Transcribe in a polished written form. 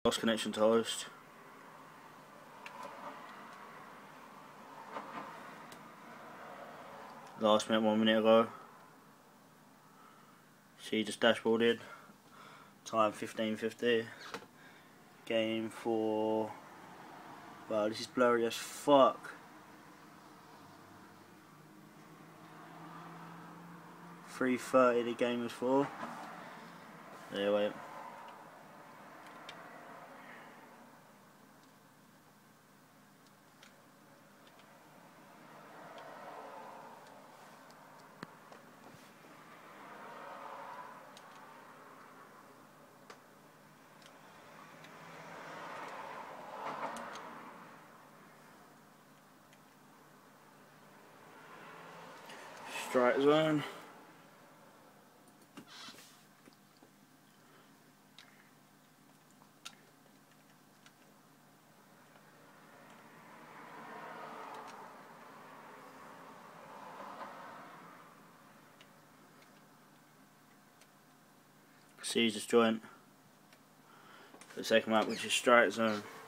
Lost connection to host. Last minute 1 minute ago. See, just dashboarded. Time 15:50. Game for. Wow, this is blurry as fuck. 3:30 the game was for. There, wait. Strike zone. Caesar's joint. The second map, which is strike zone.